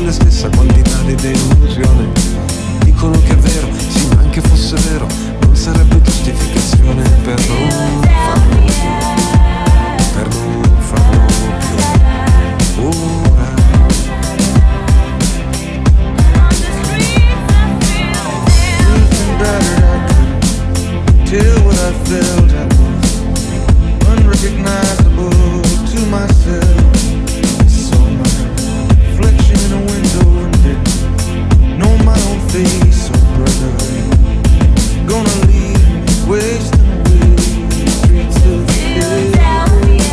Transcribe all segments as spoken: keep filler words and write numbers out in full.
corrisponde stessa quantità di delusione. Dicono che è vero, sì, ma anche fosse vero, non sarebbe giustificazione per non farlo più, per non farlo più. Ora losing better, I could tell what I felt. I was unrecognizable to myself. I saw my reflection in a window and didn't know my own face. Oh brother, gonna leave me wasting away in the streets of Philadelphia.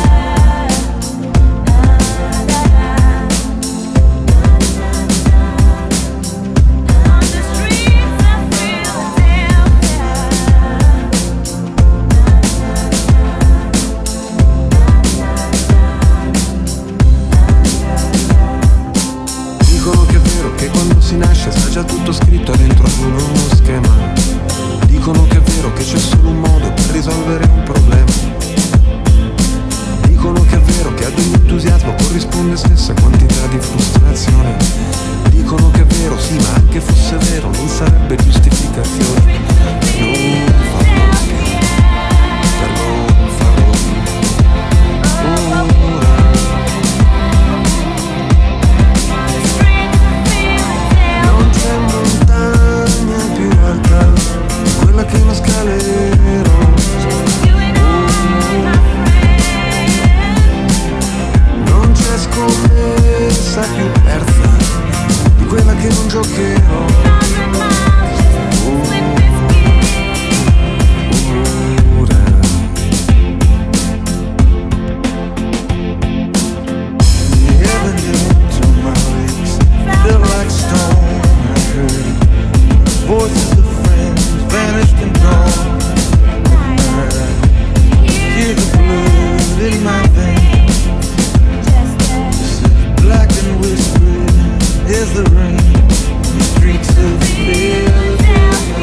On the streets of Philadelphia. Dicono che è vero che quando si nasce sta già tutto scritto dentro ad uno schema. Dicono che è vero che c'è solo un modo per risolvere un problema. Dicono che è vero che ad ogni entusiasmo corrisponde stessa quantità di frustrazione. Dicono che è vero, sì, ma anche fosse vero non sarebbe giustificazione per non farlo più, per non farlo più. Ora non c'è montagna più alta di quella che non scalerò. Non c'è scommessa più persa di quella che non giocherò. Ora the evidence of my legs felt like stone. I heard voices of friends vanished and gone. At night I hear the blood in my veins. This is black and whispering, here's the rain in the streets of Philadelphia.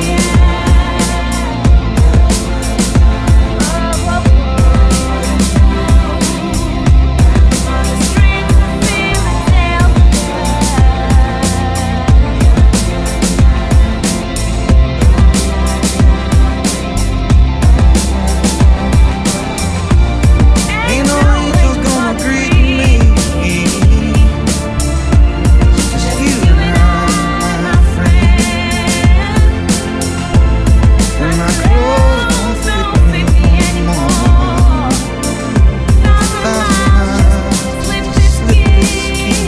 Ain't no angels gonna greet me, just you and I, my friend. And my clothes don't fit me anymore. Thousand miles to slip this key.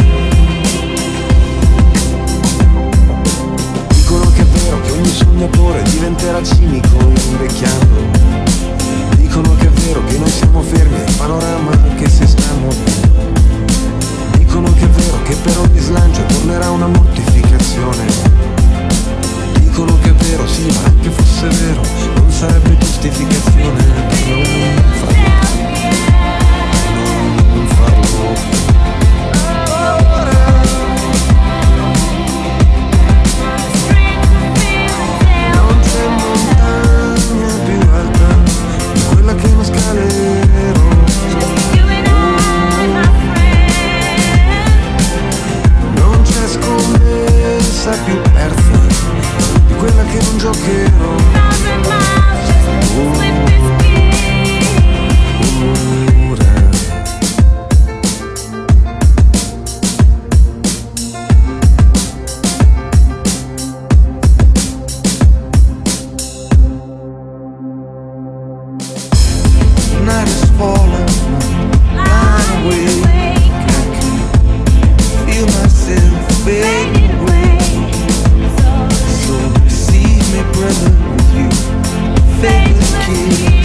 Dicono che è vero che ogni sognatore diventerà cinico invecchiando. Dicono che è vero che noi siamo fermi al panorama che si sta muovendo. Dicono che è vero che per ogni slancio tornerà una mortificazione. Dicono che è vero, sì, ma anche fosse vero non sarebbe giustificazione per non farlo più, per non farlo più. Ora non c'è montagna più alta di quella che non scalerò. Non c'è scommessa più persa di quella che non giocherò. Ora night is falling, I'm awake. I can feel myself fading away. So receive me, brother, with you, faithless kid.